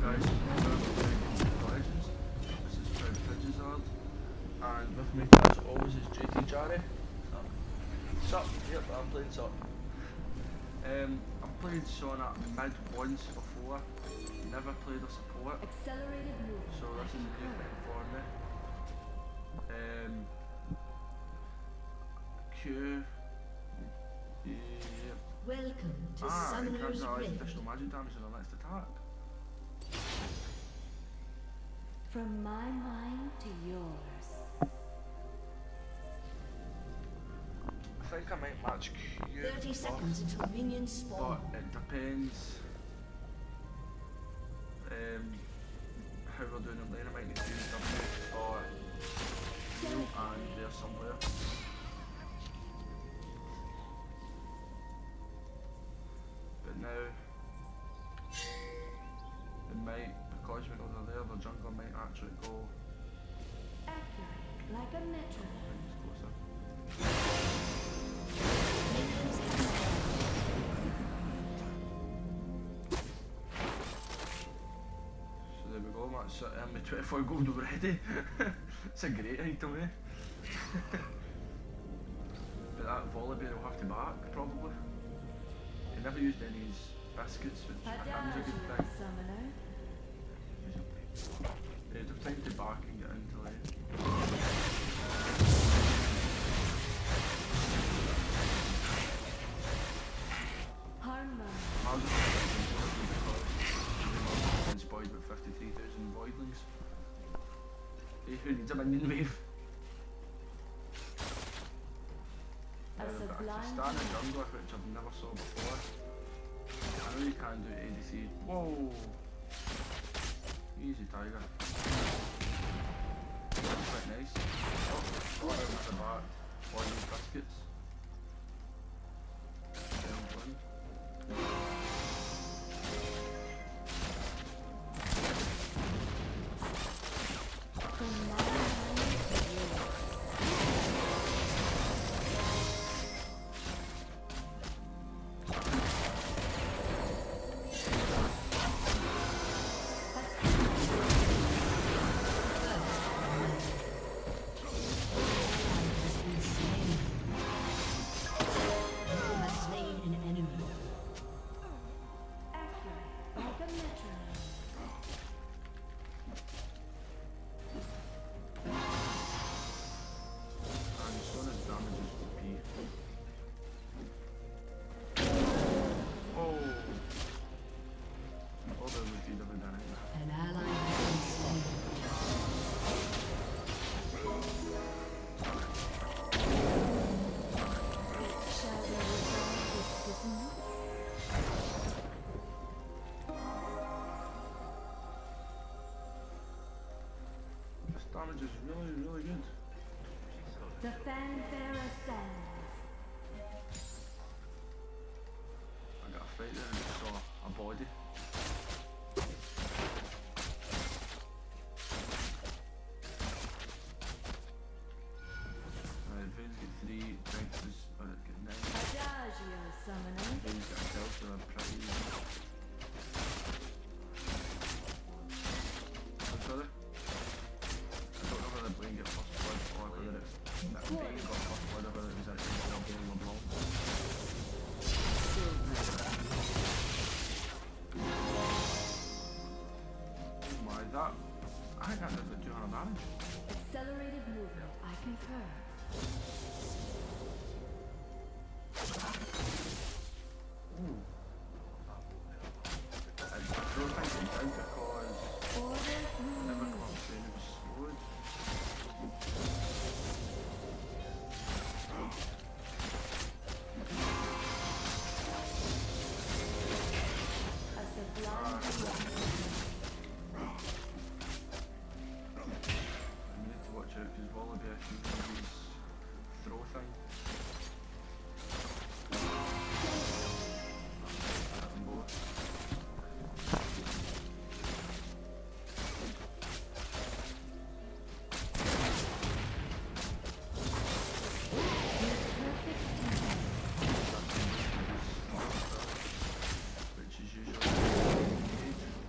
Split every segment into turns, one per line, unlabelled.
guys, welcome to Legends. This is ProudPidgezard, and with me as always is JT Jarry. Sup? Yep, I'm playing Sup. I've played Sona mid once before, never played a support, so this is a new thing for me. Q. Yep.
Welcome to
It
Summoner's
grants allies
Rift.
additional magic damage on the next attack.
From my mind to yours.
I think I might match Q.
30 seconds until minions spawn.
But it depends how we're doing in lane. I might need to use W or heal and there somewhere. But now it might, because we know they're there, the jungler might actually go
Accurate, like a metronome.
closer. So there we go, that's my 24 gold already. It's a great item, eh? But that volley bear will have to back, probably. He never used any of his biscuits, which I think was a good thing.
Summoner.
Yeah, just time to back and get into lane.
Harmon.
I was just because been spoiled with 53,000 voidlings. Hey, who needs a minion wave?
A sublime.
Standard jungler, which I've never saw before. I know you can do ADC. Whoa! Easy, Tiger. That's quite nice. Oh, got him at the back. All these biscuits. Well done.
From my mind to yours.
Damage is really, really good.
The fanfare ascends.
I got a fight there and just saw a body. Right, Vayne's got 3, Drinks is got 9.
Adagio, Summoner.
Vayne's got a kill, so they're pretty easy. Oh, sorry. I don't know whether Blaine got first blood or whether it's Vayne got first blood or whether it was actually still Blaine LeBlanc. Oh my, that... I think that did about 200 damage.
Accelerated movement, I concur.
Ooh. I don't think it did because
Order
I never
through
come up with it was slowed.
a sublime.
We need to watch out because Wallaby can use his throw thing. Them both. Which is usually engage.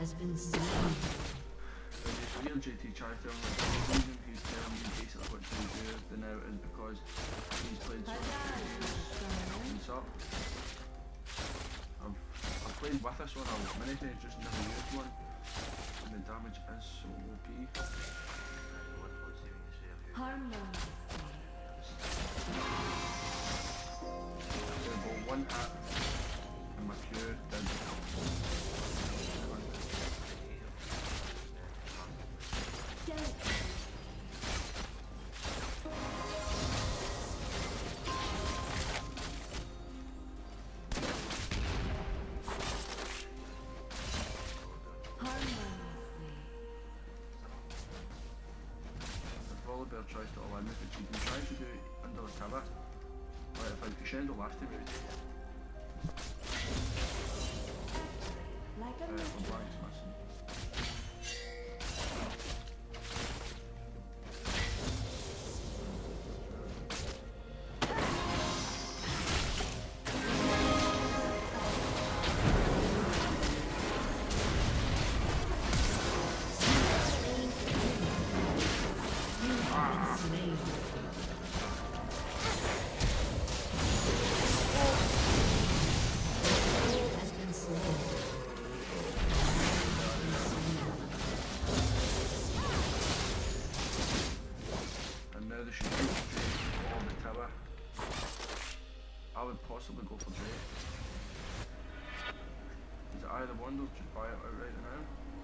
has been slain.
It's weird JT trying to like the reason he's telling me basically what to do now is because he's played so many games up. I've played with this one many times, just never used one. And the damage is so OP. About one hit and my Q did. Volibear tries to align with it, she's been trying to do it under the tower. Right, if I crescendo last time it was
like a
blank's missing. I would possibly go for Drake. Is it either one or just buy it outright now?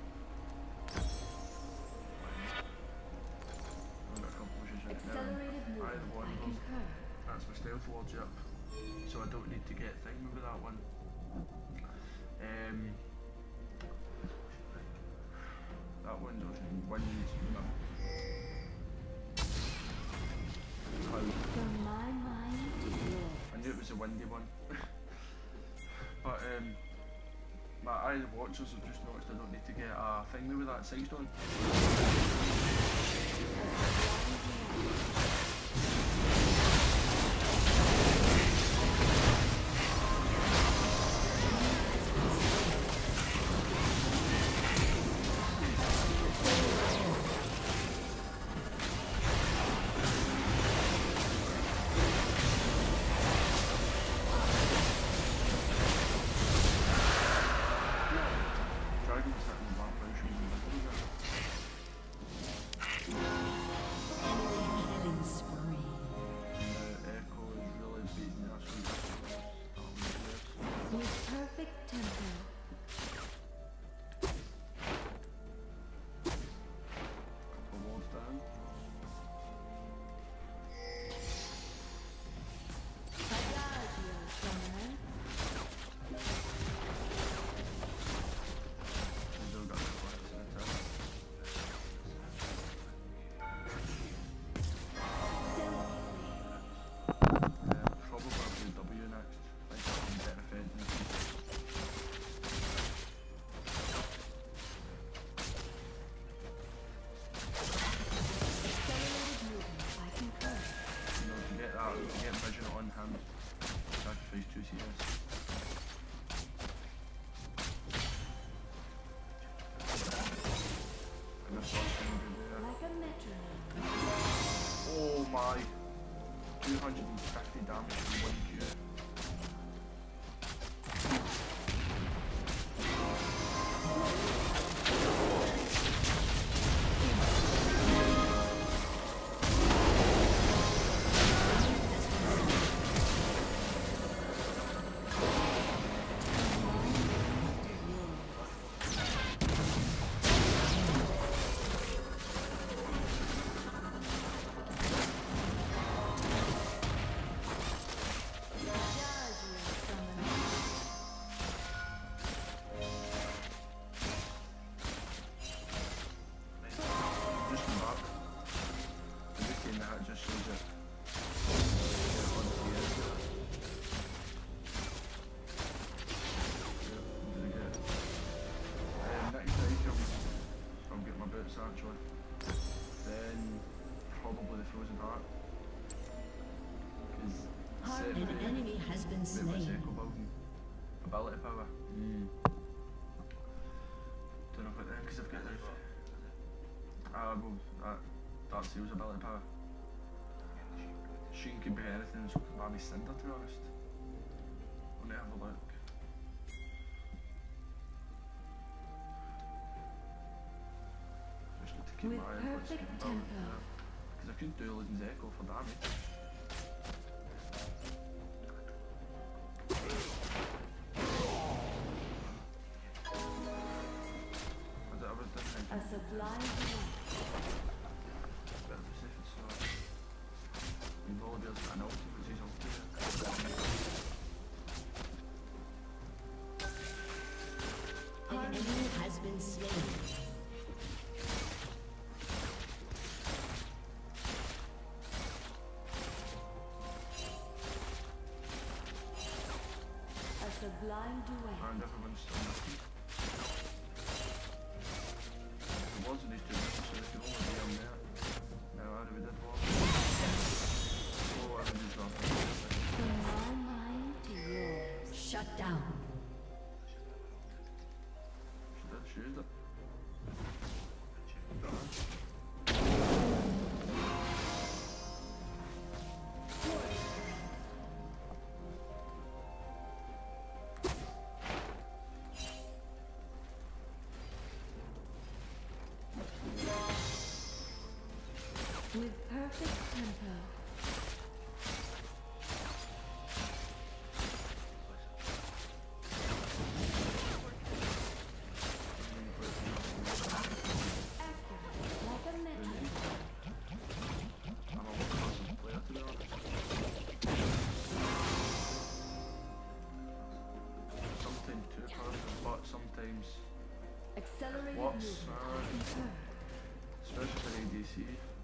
I've got a couple pushes right now. Either one of them. That's my stealth wards up. So I don't need to get thing with that one. That one doesn't win.
from my mind to yours.
I knew it was a windy one. But my eyes watchers have just noticed I don't need to get a thing with that side stone. Oh my, 250 damage from 1Q. Actually, then probably the frozen heart, because
an enemy has been slain.
Ability power. don't know about them because I've got their. Well, that seals ability power. Sheen could be anything, so could maybe Cinder, to be honest. We'll need to have a look. Just need to keep
With
my eye on what's
perfect
getting
tempo.
balanced. Because I could do Legion's Echo for damage. Is it everything?
A sublime delight.
Bit of a safe sword. And Volibear's got an ulti, which is ulti.
An enemy has been slain.
A sublime duet.
And everyone's still nothing. There was in these two minutes, so they could only be on there. Now, how do we did one? Oh, I did drop it.
From my mind to yours.
Shut down.
She did, she used it.
With perfect tempo. Accurate, like a metric.
I'm a one-person player, to be honest. Sometimes two-person, but sometimes
Accelerated
what's
movement. Concur.
especially for ADC.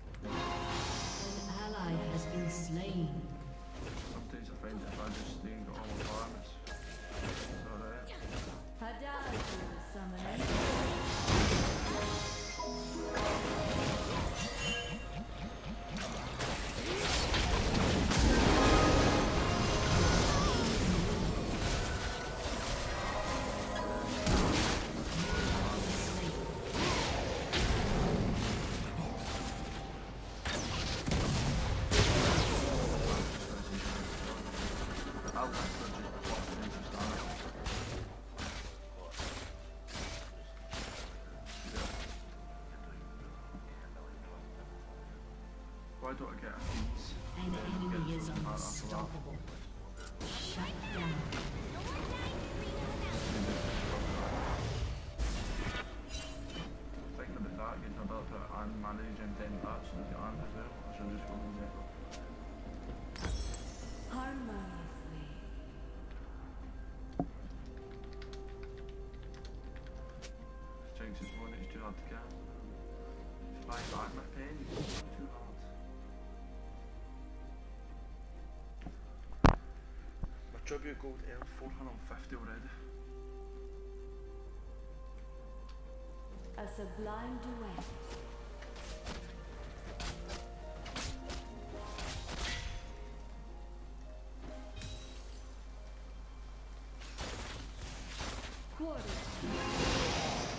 An ally has been slain.
Sometimes I find if I just stay and got all my farms, it's alright.
Adagio, summoner.
I'll let her just walk into start. Why don't I get a feats?
An enemy is unstoppable. Shut down.
Thinking about that, getting about to and managing 10 bats and get armed as well. I should just go with it.
Harmoniously.
Jinx is one, it's too hard to get. Fly back my pen, it's too hard. My tribute gold earned 450 already.
A sublime duet. Quarter.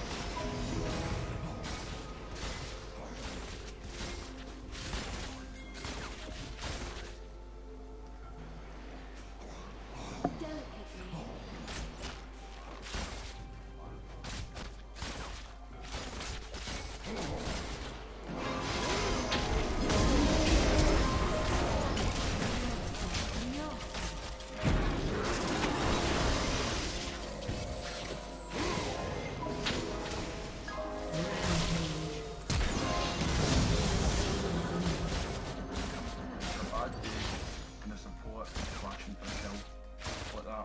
Delicately.
A bad day and the support flashing for a kill. Like that.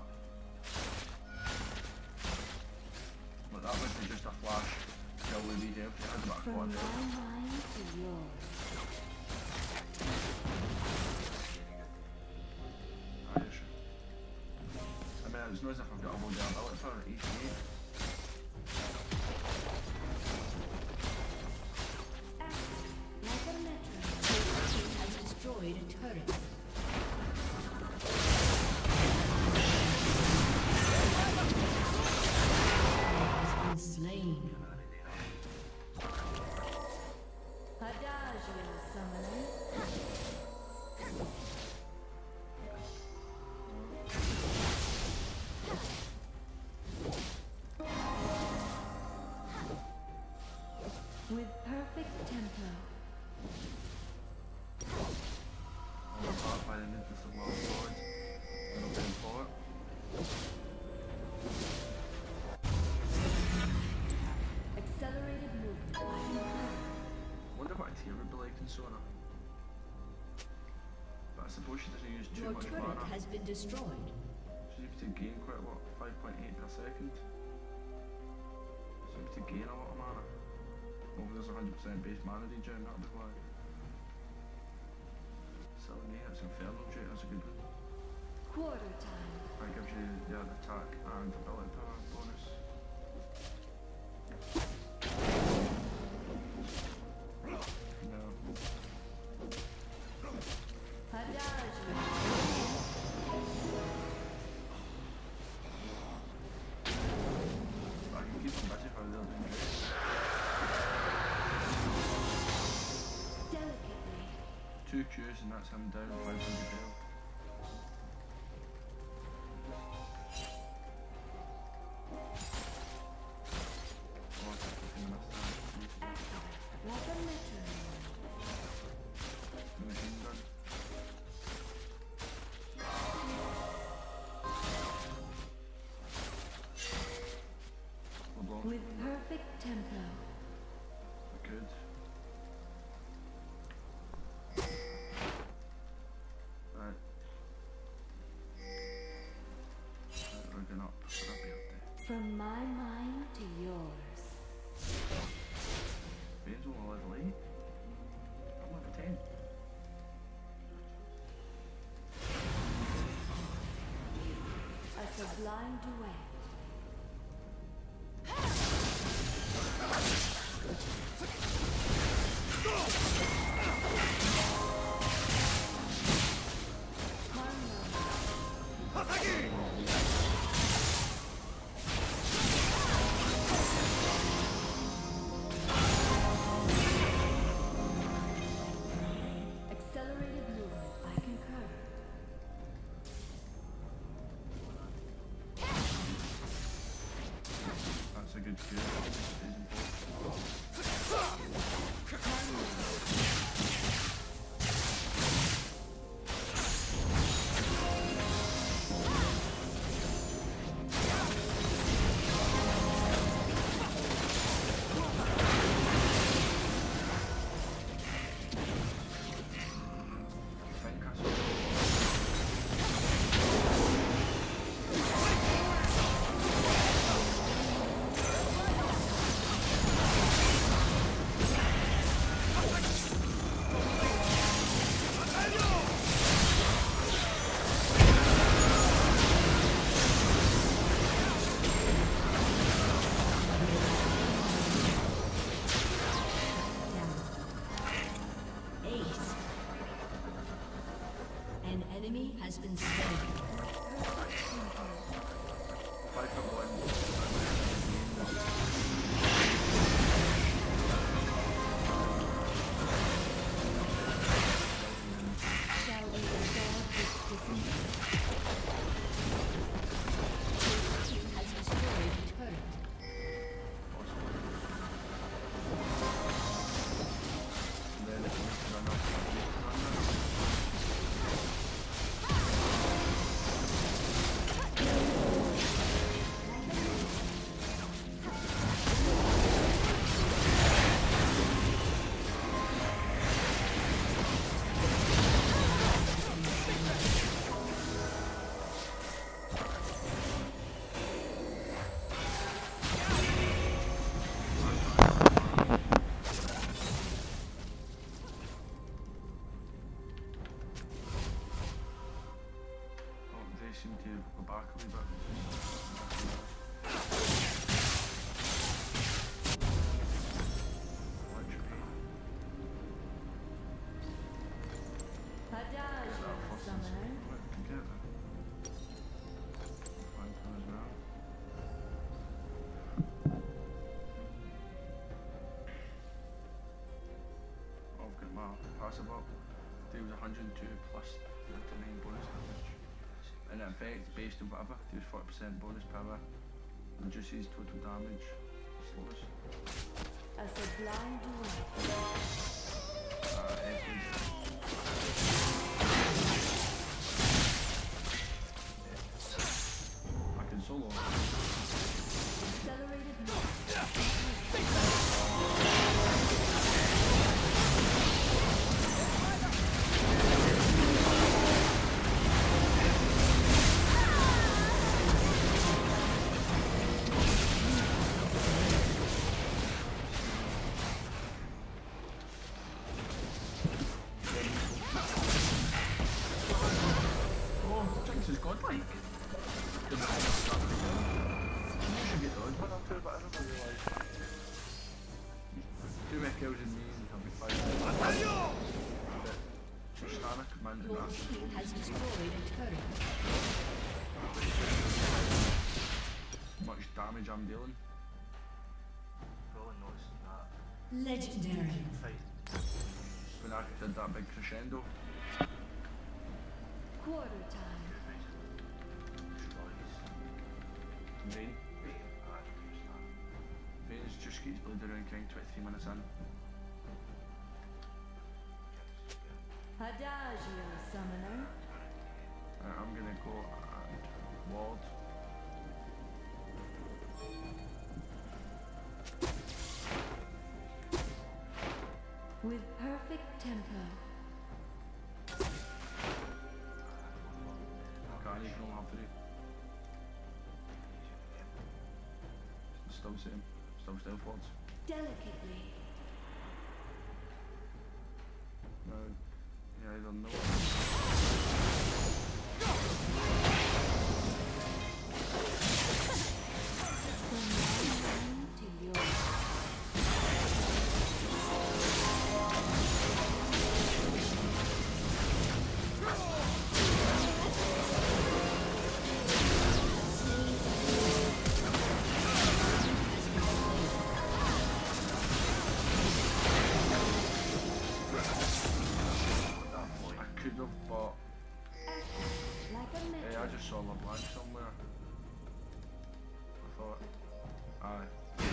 Like that would be just a flash kill with me here. It has about
From
4
my
health.
mind to yours.
Irish. I mean, it's not as if I've got a load of ability for each game.
Like a metric.
Has destroyed a turret. Has been slain.
suppose she doesn't use too
Your
much
turret
mana.
has been destroyed.
She seems to gain quite a lot, 5.8 per second. Seems to gain a lot of mana. Well, there's 100% base mana regen, that'll be why. 7-8, that's Infernal Trait, that's a good one.
Quarter time.
That gives you the attack and ability power bonus. No.
Padagio.
I can keep them busy while they're doing great.
Delicately.
2 Qs and that's him down 500 health. Oh, I fucking missed that.
Accurate. Like a metronome.
The machine gun. LeBlanc.
With perfect tempo.
Good. Right. Rigging up for a birthday.
From my mind to yours.
Bane's only level 8. I'm level 10.
A sublime duet. Accelerated movement, I concur.
That's a good cue.
Ace. An enemy has been slain.
5-1.
Shall we resolve this disease?
Your team has destroyed a turret.
And then if you need to run up, they seem to go back a wee bit.
Padagio, summoner.
I've got my passive up. Deals 102 plus 39 bonus damage. In effect, based on whatever, deals 40% bonus power. Reduces total damage. Slows.
A sublime duet.
I can solo.
Accelerated movement.
one or two, but I never realised that. Too many kills in me and I'll be fighting. Tristana commanded
Your
that.
team has destroyed a turret.
Much damage I'm dealing.
Probably noticing that.
Legendary.
Fight.
When I did that big crescendo.
Quarter time.
Destroys.
Vayne.
Tristana.
Vayne's just gets bleeding around King 23 minutes in.
Adagio, summoner.
I'm gonna go and ward.
With perfect tempo.
Can't even have three. Still same. Still stealth wards.
Delicately.
No. Yeah, I don't know.
From my mind to yours.
I could have bought.
Like a
Hey, I
metro.
just saw LeBlanc somewhere. I thought. Aye.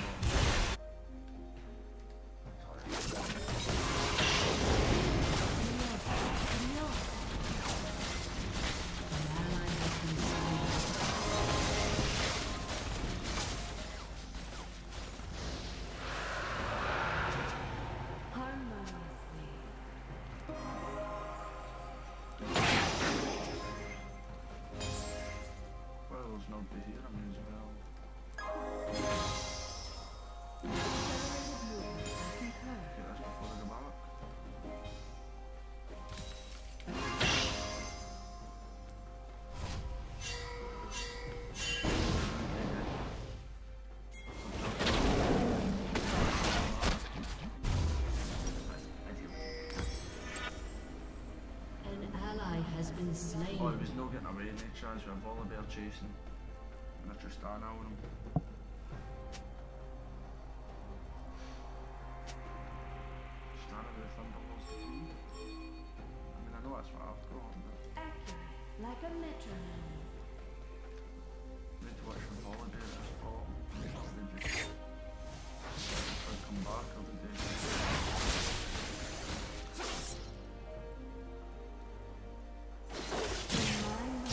An ally has been slain.
Harmoniously.
Well, there's nobody here, I mean, as well.
Accelerated movement. I concur.
Okay, that's before I go back.
An ally has been slain.
Oh, he was no getting away any chance with a Volibear chasing. And a Tristana on him. Tristana with the Thunderbolts. I mean, I know that's what I've got, but
Accurate. Like a metronome.
I need to watch for Volibear at this point. They just come back every day.
From my mind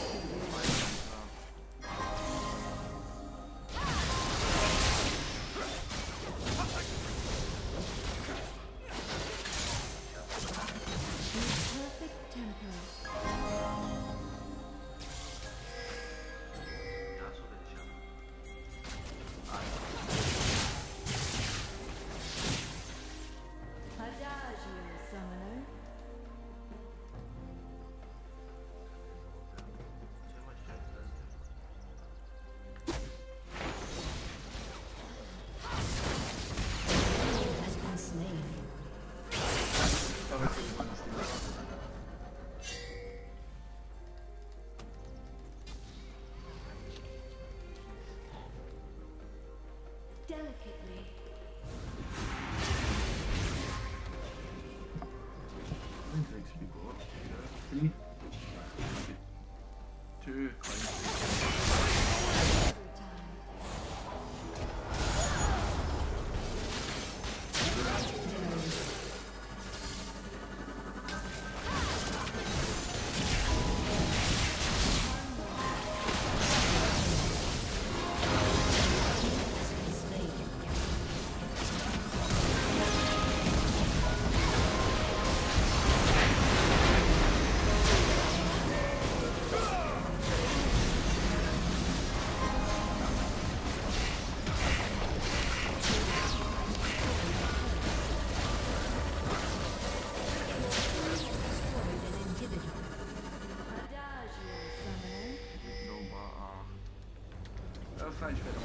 to yours. With perfect tempo.
Cancel the ship.
Adagio, summoner.
Too much strength does
Has been slain.
Delicately.
I think it should be go up. 3. 2.
Quarter time.
Has been slain. Destroyed an inhibitor.
Adagio, summoner.
No, but, thanks very